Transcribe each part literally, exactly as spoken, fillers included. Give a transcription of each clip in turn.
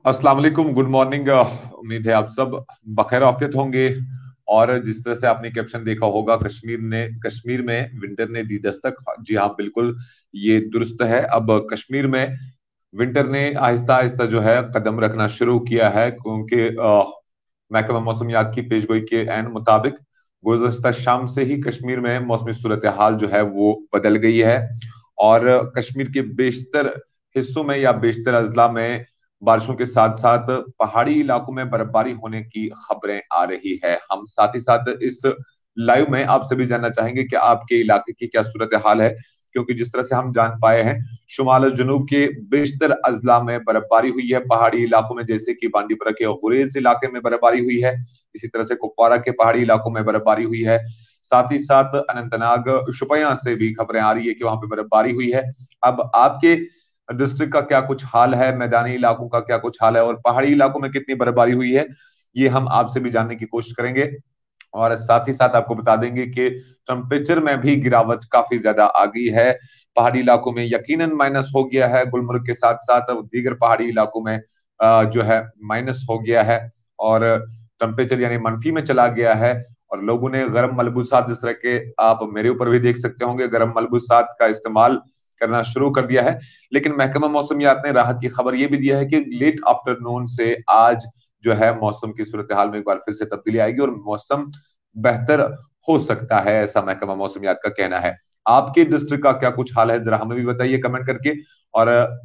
अस्सलाम वालेकुम, good morning. उम्मीद है आप सब बखैर आफियत होंगे। और जिस तरह से आपने कैप्शन देखा होगा, कश्मीर ने कश्मीर में विंटर ने दी दस्तक। जी हाँ, बिल्कुल, ये दुरुस्त है। अब कश्मीर में विंटर ने आहिस्ता आहिस्ता जो है कदम रखना शुरू किया है, क्योंकि अ, महकमा मौसमियात की पेशगोई के एन मुताबिक गुज़श्ता शाम से ही कश्मीर में मौसमी सूरत हाल जो है वो बदल गई है। और कश्मीर के बेशतर हिस्सों में या बेशतर अजला में बारिशों के साथ साथ पहाड़ी इलाकों में बर्फबारी होने की खबरें आ रही है। हम साथ ही साथ इस लाइव में आपसे भी जानना चाहेंगे कि आपके इलाके की क्या सूरत हाल है, क्योंकि जिस तरह से हम जान पाए हैं, शुमाल और जनूब के बेशतर अजला में बर्फबारी हुई है। पहाड़ी इलाकों में जैसे कि बांडीपुरा के गुरेज इलाके में बर्फबारी हुई है, इसी तरह से कुपवारा के पहाड़ी इलाकों में बर्फबारी हुई है। साथ ही साथ अनंतनाग शुपियां से भी खबरें आ रही है कि वहां पे बर्फबारी हुई है। अब आपके डिस्ट्रिक्ट का क्या कुछ हाल है, मैदानी इलाकों का क्या कुछ हाल है, और पहाड़ी इलाकों में कितनी बर्फबारी हुई है, ये हम आपसे भी जानने की कोशिश करेंगे। और साथ ही साथ आपको बता देंगे कि टेम्परेचर में भी गिरावट काफी ज्यादा आ गई है। पहाड़ी इलाकों में यकीनन माइनस हो गया है, गुलमर्ग के साथ साथ दीगर पहाड़ी इलाकों में अ, जो है माइनस हो गया है। और टेम्परेचर यानी मनफी में चला गया है। और लोगों ने गर्म मलबूसात, जिस तरह के आप मेरे ऊपर भी देख सकते होंगे, गर्म मलबूसात का इस्तेमाल करना शुरू कर दिया है। लेकिन महकमा मौसमियात ने राहत की खबर ये भी दिया है कि लेट आफ्टरनून से आज जो है मौसम की सूरत हाल में एक बार फिर से तब्दीली आएगी और मौसम बेहतर हो सकता है, ऐसा महकमा मौसमियात का कहना है। आपके डिस्ट्रिक्ट का क्या कुछ हाल है, जरा हमें भी बताइए कमेंट करके। और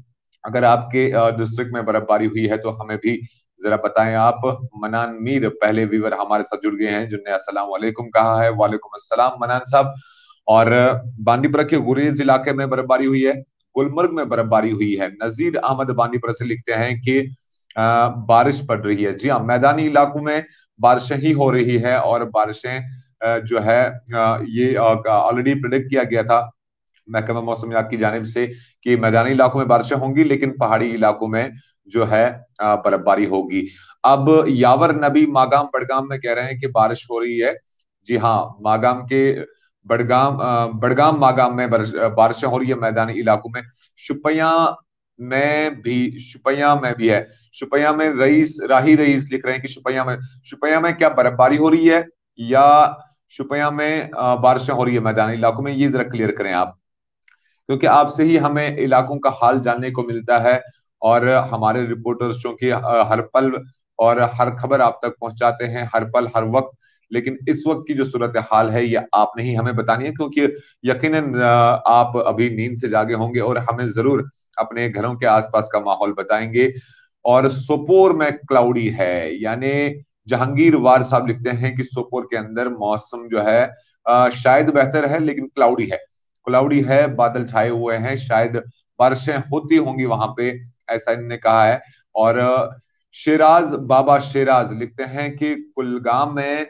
अगर आपके डिस्ट्रिक्ट में बर्फबारी हुई है तो हमें भी जरा बताएं आप। मनान मीर पहले व्यूवर हमारे साथ जुड़ गए हैं, जिनने अस्सलाम वालेकुम कहा है। वालेकुम अस्सलाम मनान साहब। और बांदीपुरा के गुरेज इलाके में बर्फबारी हुई है, गुलमर्ग में बर्फबारी हुई है। नजीर अहमद बांदीपुरा से लिखते हैं कि अ, बारिश पड़ रही है। जी हाँ, मैदानी इलाकों में बारिशें ही हो रही है। और बारिशें अ, जो है अ, ये ऑलरेडी प्रिडिक्ट किया गया था महकमा मौसमियात की जानिब से कि मैदानी इलाकों में बारिशें होंगी, लेकिन पहाड़ी इलाकों में जो है अ, बर्फबारी होगी। अब यावर नबी मागाम बड़गाम में कह रहे हैं कि बारिश हो रही है। जी हाँ, मागाम के बड़गाम अ, बड़गाम मागाम में बारिश- बारिशें हो रही है मैदानी इलाकों में। शुपिया में भी शुपिया में भी है। शुपिया में रईस राही रईस लिख रहे हैं कि शुपिया में शुपिया में क्या बर्फबारी हो रही है, या शुपिया में अ, बारिशें हो रही है मैदानी इलाकों में, ये जरा क्लियर करें आप, क्योंकि आपसे ही हमें इलाकों का हाल जानने को मिलता है। और हमारे रिपोर्टर्स जो कि अ, हर पल और हर खबर आप तक पहुंचाते हैं, हर पल हर वक्त। लेकिन इस वक्त की जो सूरत हाल है ये आपने ही हमें बतानी है, क्योंकि यकीनन अ, आप अभी नींद से जागे होंगे और हमें जरूर अपने घरों के आसपास का माहौल बताएंगे। और सोपोर में क्लाउडी है, यानी जहांगीर वार साहब लिखते हैं कि सोपोर के अंदर मौसम जो है अ, शायद बेहतर है, लेकिन क्लाउडी है। क्लाउडी है, बादल छाए हुए हैं, शायद बारिशें होती होंगी वहां पे, ऐसा इन्होंने कहा है। और अ, शेराज बाबा शेराज लिखते हैं कि कुलगाम में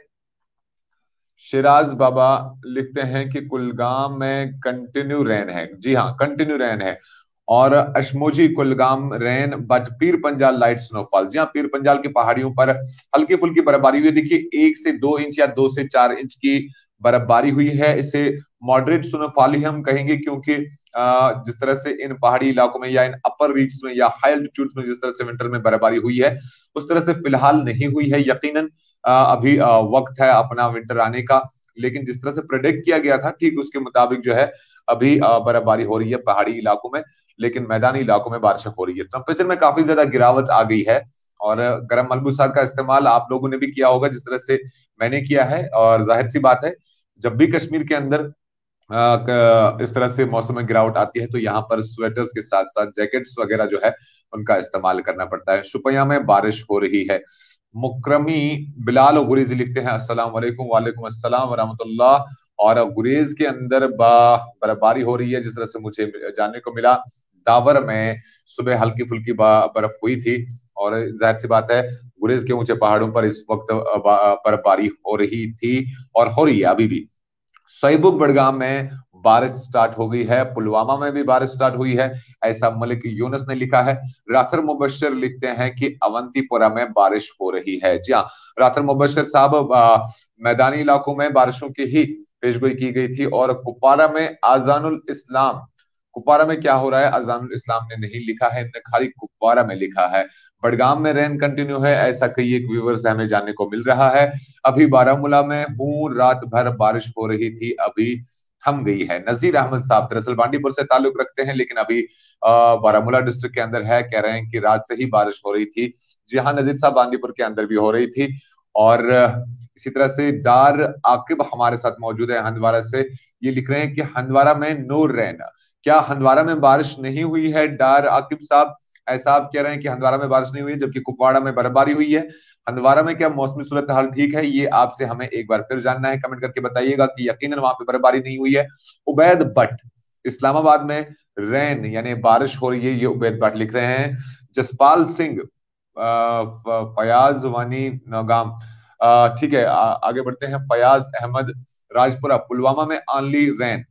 शिराज बाबा लिखते हैं कि कुलगाम में कंटिन्यू रेन है। जी हाँ, कंटिन्यू रेन है। और अशमोजी Kulgam rain but Pir Panjal light snowfall. जी हाँ, पीर पंजाल की पहाड़ियों पर हल्की फुल्की बर्फबारी हुई है। देखिए, एक से दो इंच या दो से चार इंच की बर्फबारी हुई है। इसे मॉडरेट स्नोफॉल ही हम कहेंगे, क्योंकि अ, जिस तरह से इन पहाड़ी इलाकों में या इन अपर रीच में या हाई एल्टीट्यूड्स में जिस तरह से विंटर में बर्फबारी हुई है, उस तरह से फिलहाल नहीं हुई है। यकीनन अ, अभी अ, वक्त है अपना विंटर आने का, लेकिन जिस तरह से प्रेडिक्ट किया गया था ठीक उसके मुताबिक जो है अभी अ, बर्फबारी हो रही है पहाड़ी इलाकों में, लेकिन मैदानी इलाकों में बारिश हो रही है। टेम्परेचर में काफी ज्यादा गिरावट आ गई है। और गर्म मलबूसात का इस्तेमाल आप लोगों ने भी किया होगा, जिस तरह से मैंने किया है। और जाहिर सी बात है, जब भी कश्मीर के अंदर अ, क- इस तरह से मौसम में गिरावट आती है तो यहाँ पर स्वेटर्स के साथ साथ जैकेट्स वगैरह जो है उनका इस्तेमाल करना पड़ता है। शुपिया में बारिश हो रही है। मुकरमी बिलाल और गुरेज लिखते हैं अस्सलाम वालेकुम। वालेकुम अस्सलाम व रहमतुल्लाह। और गुरेज के अंदर बा बर्फबारी हो रही है, जिस तरह से मुझे जानने को मिला। दावर में सुबह हल्की फुल्की बर्फ हुई थी। और जाहिर सी बात है, गुरेज के ऊंचे पहाड़ों पर इस वक्त बर्फबारी हो रही थी और हो रही है अभी भी। सईबुक बड़गाम में बारिश स्टार्ट हो गई है, पुलवामा में भी बारिश स्टार्ट हुई है, ऐसा मलिक यूनुस ने लिखा है। राथर मुबशर लिखते हैं कि अवंतीपुरा में बारिश हो रही है। जी हाँ, राथर मुबशर साहब, आ, मैदानी इलाकों में बारिशों की ही पेशगोई की गई थी। और कुपवारा में आजानुल इस्लाम कुपवारा में क्या हो रहा है अजानुल इस्लाम ने नहीं लिखा है, इन्होंने खाली कुपवारा में लिखा है। बडगाम में रेन कंटिन्यू है, ऐसा कई एक व्यूवर से हमें जानने को मिल रहा है। अभी बारामूला में हूँ, रात भर बारिश हो रही थी, अभी थम गई है। नजीर अहमद साहब दरअसल बांडीपुर से ताल्लुक रखते हैं, लेकिन अभी अ, बारामूला डिस्ट्रिक्ट के अंदर है। कह रहे हैं कि रात से ही बारिश हो रही थी। जी हाँ, नजीर साहब बांदीपुर के अंदर भी हो रही थी। और अ, इसी तरह से डार आकिब हमारे साथ मौजूद है हंदवाड़ा से। ये लिख रहे हैं कि हंदवाड़ा में नो रैन। क्या हंदवाड़ा में बारिश नहीं हुई है डार आकिब साहब? ऐसा आप कह रहे हैं कि हंदवाड़ा में बारिश नहीं हुई है, जबकि कुपवाड़ा में बर्फबारी हुई है। हंदवाड़ा में क्या मौसमी सूरत हाल ठीक है? ये आपसे हमें एक बार फिर जानना है, कमेंट करके बताइएगा कि यकीनन वहां पे बर्फबारी नहीं हुई है। उबैद भट्ट इस्लामाबाद में रैन यानी बारिश हो रही है, ये उबैद भट्ट लिख रहे हैं। जसपाल सिंह अ, फ- फयाज वानी नौगाम, अ, ठीक है, आ, आगे बढ़ते हैं। फयाज अहमद राजपुरा पुलवामा में ऑनली रैन।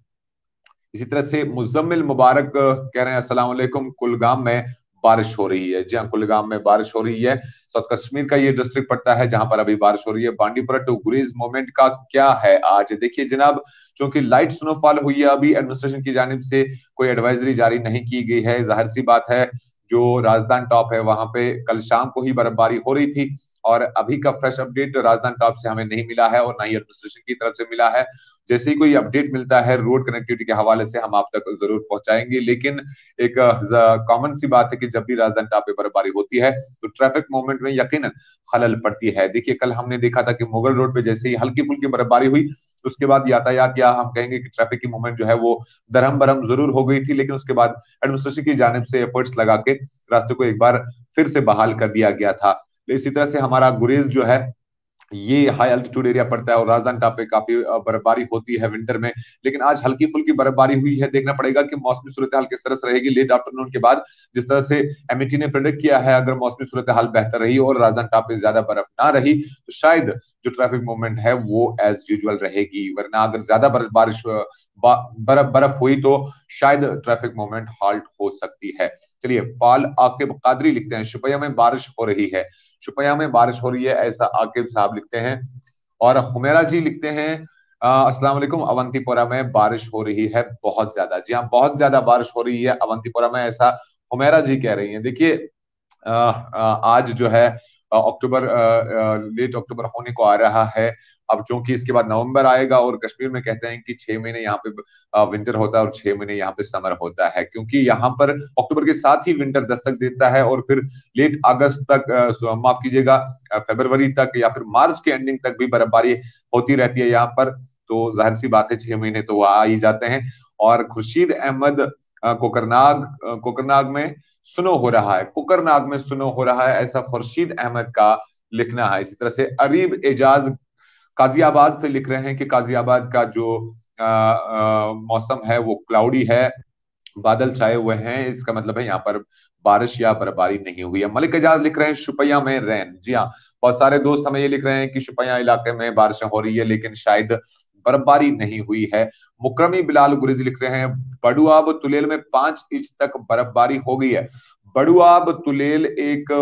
इसी तरह से मुजम्मिल मुबारक अ, कह रहे हैं अस्सलाम वालेकुम, कुलगाम में बारिश हो रही है। जी हाँ, कुलगाम में बारिश हो रही है। साउथ कश्मीर का ये डिस्ट्रिक्ट पड़ता है जहां पर अभी बारिश हो रही है। बांडीपुरा टू गुरेज मूवमेंट का क्या है आज? देखिए जनाब, क्योंकि लाइट स्नोफॉल हुई है, अभी एडमिनिस्ट्रेशन की जानिब से कोई एडवाइजरी जारी नहीं की गई है। जाहिर सी बात है, जो राजधान टॉप है वहां पे कल शाम को ही बर्फबारी हो रही थी, और अभी का फ्रेश अपडेट राजधान टॉप से हमें नहीं मिला है और ना ही एडमिनिस्ट्रेशन की तरफ से मिला है। जैसे ही कोई अपडेट मिलता है रोड कनेक्टिविटी के हवाले से हम आप तक जरूर पहुंचाएंगे। लेकिन एक कॉमन सी बात है कि जब भी राजधानी टाप पे बर्फबारी होती है तो ट्रैफिक मूवमेंट में यकीनन खलल पड़ती है। देखिए कल हमने देखा था कि मुगल रोड पे जैसे ही हल्की फुल्की बर्फबारी हुई, उसके बाद यातायात या हम कहेंगे कि ट्रैफिक की मूवमेंट जो है वो दरहम बरहम जरूर हो गई थी, लेकिन उसके बाद एडमिनिस्ट्रेशन की जानिब से एफर्ट्स लगा के रास्ते को एक बार फिर से बहाल कर दिया गया था। इसी तरह से हमारा गुरेज जो है ये हाई अल्टीट्यूड एरिया पड़ता है और राजधानी टाप पे काफी अ, बर्फबारी होती है विंटर में। लेकिन आज हल्की फुल्की बर्फबारी हुई है। देखना पड़ेगा कि मौसमी सूरत हाल किस तरह से रहेगी लेट आफ्टरनून के बाद। जिस तरह से एमईटी ने प्रेडिक्ट किया है, अगर मौसमी सूरत हाल बेहतर रही और राजधानी टाप पे ज्यादा बर्फ ना रही तो शायद जो ट्रैफिक मूवमेंट है वो एज यूजुअल रहेगी। वरना अगर ज्यादा बर्फ बारिश अ, बा, बर्फ बर्फ हुई तो शायद ट्रैफिक मूवमेंट हाल्ट हो सकती है। चलिए, पाल आकिब कादरी लिखते हैं शुपैया में बारिश हो रही है। शुपैया में बारिश हो रही है, ऐसा आकिब साहब लिखते हैं। और हुमेरा जी लिखते हैं अ, अस्सलाम वालेकुम, अवंतीपोरा में बारिश हो रही है बहुत ज्यादा। जी हाँ, बहुत ज्यादा बारिश हो रही है अवंतीपोरा में, ऐसा हुमेरा जी कह रही हैं। देखिए अ, अ, आज जो है अ, अक्टूबर अ, अ, लेट अक्टूबर होने को आ रहा है। अब चूंकि इसके बाद नवंबर आएगा और कश्मीर में कहते हैं कि छह महीने यहाँ पे अ, विंटर होता है और छह महीने यहाँ पे समर होता है, क्योंकि यहाँ पर अक्टूबर के साथ ही विंटर दस्तक देता है और फिर लेट अगस्त तक, अ, माफ कीजिएगा, अ, फरवरी तक या फिर मार्च के एंडिंग तक भी बर्फबारी होती रहती है यहाँ पर। तो जाहिर सी बात है छह महीने तो वो आ ही जाते हैं। और खुर्शीद अहमद अ, कोकरनाग अ, कोकरनाग में सुनो हो रहा है, कुकरनाग में सुनो हो रहा है, ऐसा खुर्शीद अहमद का लिखना है। इसी तरह से अरीब एजाज गाजियाबाद से लिख रहे हैं कि गाजियाबाद का जो अ, अ, मौसम है वो क्लाउडी है, बादल छाए हुए हैं। इसका मतलब है यहाँ पर बारिश या बर्फबारी नहीं हुई है। मलिक एजाज लिख रहे हैं शुपैया में रैन। जी हाँ, बहुत सारे दोस्त हमें ये लिख रहे हैं कि शुपैया इलाके में बारिशें हो रही है लेकिन शायद बर्फबारी नहीं हुई है। मुकरमी बिलाल गुरेज लिख रहे हैं बड़ुआब तुलेल में पांच इंच तक बर्फबारी हो गई है। बड़ुआब तुलेल एक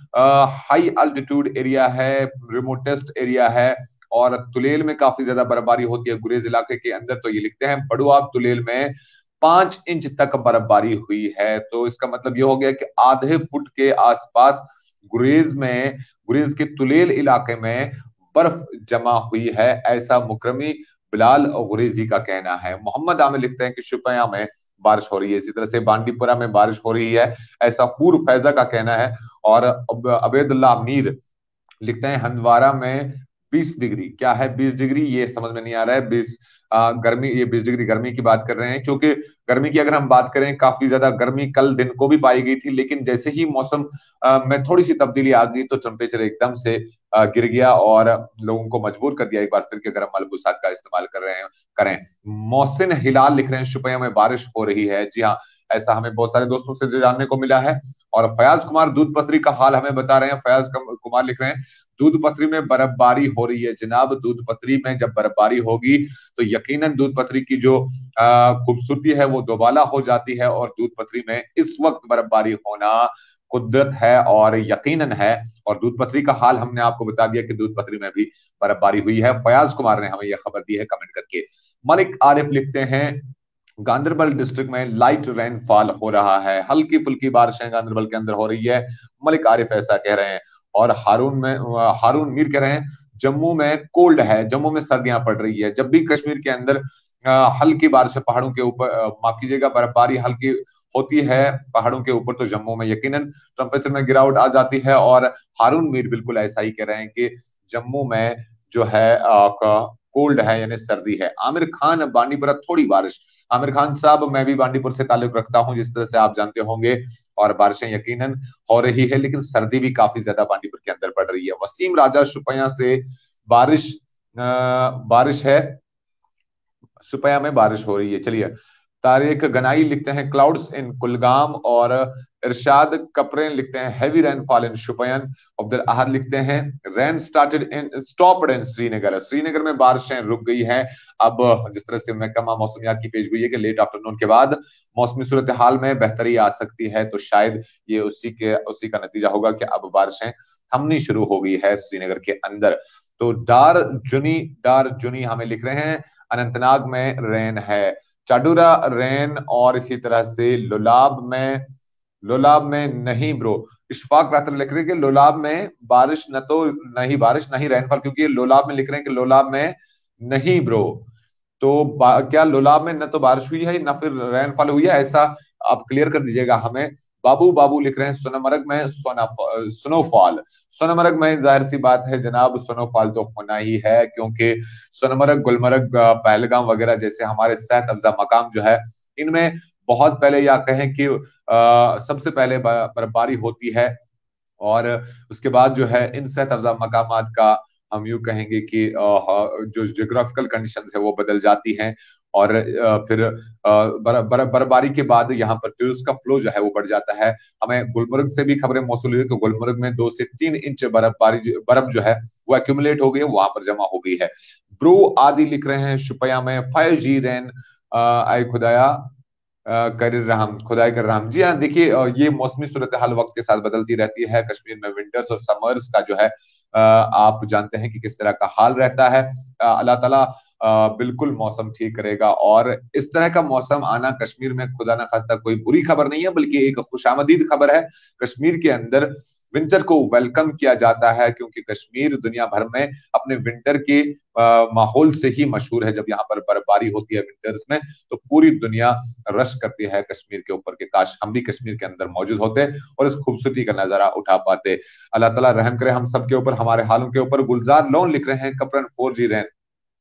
हाई अल्टीट्यूड एरिया है, रिमोटेस्ट एरिया है, और तुलेल में काफी ज्यादा बर्फबारी होती है गुरेज इलाके के अंदर। तो ये लिखते हैं बड़ुआब तुलेल में पांच इंच तक बर्फबारी हुई है। तो इसका मतलब ये हो गया कि आधे फुट के आसपास गुरेज में, गुरेज के तुलेल इलाके में बर्फ जमा हुई है, ऐसा मुकरमी बिलाल गुरेजी का कहना है। मोहम्मद आमिर लिखते हैं कि शुपया में बारिश हो रही है। इसी तरह से बांडीपुरा में बारिश हो रही है, ऐसा हूर फैजा का कहना है। और अब अबेदुल्ला मीर लिखते हैं हंदवारा में बीस डिग्री। क्या है बीस डिग्री? ये समझ में नहीं आ रहा है। बीस गर्मी, ये बीस डिग्री गर्मी की बात कर रहे हैं, क्योंकि गर्मी की अगर हम बात करें, काफी ज्यादा गर्मी कल दिन को भी पाई गई थी, लेकिन जैसे ही मौसम अ, में थोड़ी सी तब्दीली आ गई तो टेम्परेचर एकदम से अ, गिर गया और लोगों को मजबूर कर दिया एक बार फिर के गर्म मलबूसात का इस्तेमाल कर रहे हैं करें। मोहसिन हिलाल लिख रहे हैं शुपया में बारिश हो रही है। जी हाँ, ऐसा हमें बहुत सारे दोस्तों से जानने को मिला है। और फयाज कुमार दूध पथरी का हाल हमें बता रहे हैं। फयाज कुमार लिख रहे हैं दूध पथरी में बर्फबारी हो रही है। जनाब, दूध पथरी में जब बर्फबारी होगी तो यकीनन दूध पथरी की जो खूबसूरती है वो दोबाला हो जाती है, और दूध पथरी में इस वक्त बर्फबारी होना कुदरत है और यकीनन है। और दूध पथरी का हाल हमने आपको बता दिया कि दूध पथरी में भी बर्फबारी हुई है। फयाज कुमार ने हमें यह खबर दी है कमेंट करके। मलिक आरिफ लिखते हैं गांधरबल डिस्ट्रिक्ट में लाइट रेनफॉल हो रहा है, हल्की फुल्की बारिशें गांधरबल के अंदर हो रही है। मलिक आरिफ ऐसा कह रहे हैं। और हारून में हारून मीर कह रहे हैं जम्मू में कोल्ड है, जम्मू में सर्दियां पड़ रही है। जब भी कश्मीर के अंदर अ, हल्की बारिश पहाड़ों के ऊपर, अ, माफ कीजिएगा, बर्फबारी हल्की होती है पहाड़ों के ऊपर, तो जम्मू में यकीनन टेम्परेचर में गिरावट आ जाती है। और हारून मीर बिल्कुल ऐसा ही कह रहे हैं कि जम्मू में जो है कोल्ड है, यानी सर्दी है। आमिर खान बांडीपुरा थोड़ी बारिश। आमिर खान साहब, मैं भी बांडीपुर से ताल्लुक रखता हूं, जिस तरह से आप जानते होंगे, और बारिशें यकीनन हो रही है, लेकिन सर्दी भी काफी ज्यादा बांडीपुर के अंदर पड़ रही है। वसीम राजा शुपया से बारिश अ, बारिश है, शुपया में बारिश हो रही है। चलिए, तारिक गनाई लिखते हैं क्लाउड्स इन कुलगाम, और इरशाद कपरेन लिखते हैं heavy rainfall in Shopian. Abdul Ahad लिखते हैं rain started in stopped in Srinagar, Srinagar में बारिशें रुक गई हैं। अब जिस तरह से महकमा मौसमियात की पेश गोई है कि लेट आफ्टरनून के बाद मौसमी सूरत हाल में बेहतरी आ सकती है, तो शायद ये उसी के उसी का नतीजा होगा कि अब बारिशें थमनी शुरू हो गई है श्रीनगर के अंदर। तो डार जुनी डार जुनी हमें लिख रहे हैं अनंतनाग में रेन है, चाडुरा रेन, और इसी तरह से लोलाब में लोलाब में नहीं ब्रो। इशफाक रात्र लिख रहे हैं कि लोलाब में बारिश न तो नहीं बारिश नहीं रेनफॉल, क्योंकि लोलाब में लिख रहे हैं कि लोलाब में नहीं ब्रो। तो क्या लोलाब में न तो बारिश हुई है, ना फिर रेनफॉल हुई है, ऐसा आप क्लियर कर दीजिएगा हमें। बाबू बाबू लिख रहे हैं सोनमर्ग में सोना स्नोफॉल। सोनमर्ग में जाहिर सी बात है जनाब, स्नोफॉल तो होना ही है, क्योंकि सोनमर्ग, गुलमर्ग, पहलगाम वगैरह जैसे हमारे सेहत अफजा मकाम जो है, इनमें बहुत पहले, या कहें कि आ, सबसे पहले बर्फबारी होती है। और उसके बाद जो है इन सेहत अफजा मकामात का हम यूं कहेंगे कि जो जियोग्राफिकल कंडीशंस है वो बदल जाती हैं। और फिर बर्फबारी के बाद यहाँ पर टूरिस्ट का फ्लो जो है वो बढ़ जाता है। हमें गुलमर्ग से भी खबरें मौसूल हुई कि गुलमर्ग में दो से तीन इंच बर्फबारी बर्फ जो है वो एक्यूमुलेट हो गई है, वहां पर जमा हो गई है। ब्रो आदि लिख रहे हैं शुपया में फाइव जी रेन आए खुदाया कर रहा खुदाई कर रहा। जी हाँ, देखिए, ये मौसमी सूरत हाल वक्त के साथ बदलती रहती है। कश्मीर में विंटर्स और समर्स का जो है आप जानते हैं कि किस तरह का हाल रहता है। अल्लाह ताला बिल्कुल मौसम ठीक करेगा, और इस तरह का मौसम आना कश्मीर में खुदा ना खास्ता कोई बुरी खबर नहीं है, बल्कि एक खुशामदीद खबर है। कश्मीर के अंदर विंटर को वेलकम किया जाता है, क्योंकि कश्मीर दुनिया भर में अपने विंटर के माहौल से ही मशहूर है। जब यहाँ पर बर्फबारी होती है विंटर्स में, तो पूरी दुनिया रश करती है कश्मीर के ऊपर के काश हम भी कश्मीर के अंदर मौजूद होते और इस खूबसूरती का नजारा उठा पाते। अल्लाह ताला रहम करे हम सब के ऊपर, हमारे हालों के ऊपर। गुलजार लोन लिख रहे हैं कपरन फोर जी रैन,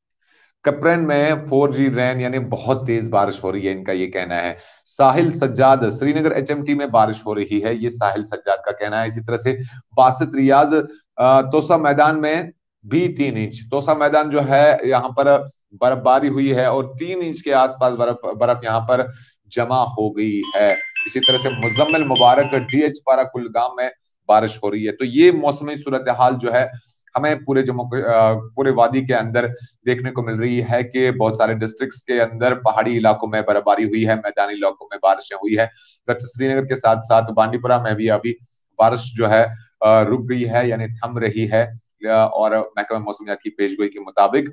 कपरन में फोर जी रैन यानी बहुत तेज बारिश हो रही है, इनका ये कहना है। साहिल सज्जाद श्रीनगर एचएमटी में बारिश हो रही है, ये साहिल सज्जाद का कहना है। इसी तरह से बासित रियाज तोसा मैदान में भी तीन इंच, तोसा मैदान जो है यहाँ पर बर्फबारी हुई है, और तीन इंच के आसपास बर्फ बर्फ यहाँ पर जमा हो गई है। इसी तरह से मुजम्मिल मुबारक डीएच पारा कुलगाम में बारिश हो रही है। तो ये मौसमी सूरत हाल जो है हमें पूरे जम्मू पूरे वादी के अंदर देखने को मिल रही है कि बहुत सारे डिस्ट्रिक्ट्स के अंदर पहाड़ी इलाकों में बर्फबारी हुई है, मैदानी इलाकों में बारिशें हुई है। श्रीनगर के साथ साथ बांडीपुरा में भी अभी बारिश जो है रुक गई है, यानी थम रही है। और महकमा मौसमियात की पेशगोई के मुताबिक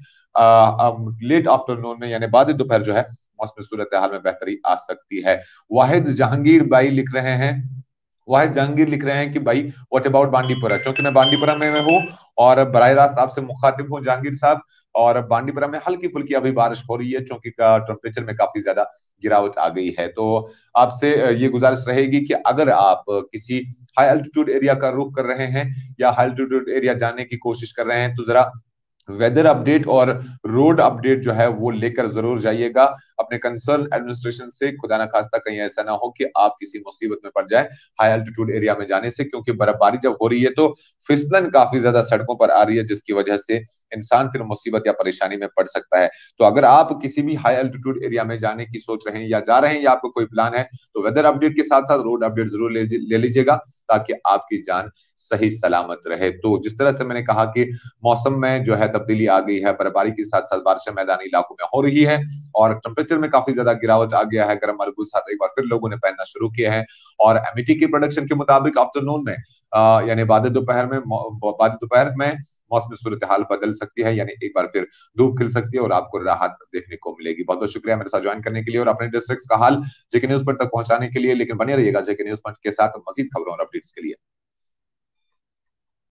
लेट आफ्टरनून में यानी बाद दोपहर जो है मौसमी सूरत हाल में बेहतरी आ सकती है। वाहिद जहांगीर भाई लिख रहे हैं वाहिद जहांगीर लिख रहे हैं कि भाई व्हाट अबाउट बांडीपुरा, क्योंकि मैं बांडीपुरा में मैं हूँ और बराह रास्त आपसे मुखातिब हूँ जहांगीर साहब। और बांडीपुरा में हल्की फुल्की अभी बारिश हो रही है, क्योंकि टेम्परेचर में काफी ज्यादा गिरावट आ गई है। तो आपसे ये गुजारिश रहेगी कि अगर आप किसी हाई एल्टीट्यूड एरिया का रुख कर रहे हैं या हाई एल्टीट्यूड एरिया जाने की कोशिश कर रहे हैं, तो जरा वेदर अपडेट और रोड अपडेट जो है वो लेकर जरूर जाइएगा अपने कंसर्न एडमिनिस्ट्रेशन से। खुदा ना खास्ता कहीं ऐसा ना हो कि आप किसी मुसीबत में पड़ जाए हाई एल्टीट्यूड एरिया में जाने से, क्योंकि बर्फबारी जब हो रही है तो फिसलन काफी ज्यादा सड़कों पर आ रही है, जिसकी वजह से इंसान फिर मुसीबत या परेशानी में पड़ सकता है। तो अगर आप किसी भी हाई एल्टीट्यूड एरिया में जाने की सोच रहे हैं या जा रहे हैं या आपको कोई प्लान है, तो वेदर अपडेट के साथ साथ रोड अपडेट जरूर ले, ले लीजिएगा, ताकि आपकी जान सही सलामत रहे। तो जिस तरह से मैंने कहा कि मौसम में जो है तब्दीली आ गई है, बर्फबारी के साथ साथ बारिशें मैदानी इलाकों में हो रही है और टेम्परेचर में काफी ज्यादा गिरावट आ गया है। गर्म मलबूसात एक बार फिर लोगों ने पहनना शुरू किया है और एमईटी की प्रोडक्शन के मुताबिक आफ्टरनून में अ, यानी बाद दोपहर में मौ- बाद दोपहर में मौसमी सूरत हाल बदल सकती है, यानी एक बार फिर धूप खिल सकती है और आपको राहत देखने को मिलेगी। बहुत बहुत शुक्रिया मेरे साथ ज्वाइन करने के लिए और अपने डिस्ट्रिक्ट का हाल जेके न्यूज पर तक पहुंचाने के लिए। लेकिन बने रहिएगा जेके न्यूज पंच के साथ मजीद खबरों और अपडेट्स के लिए।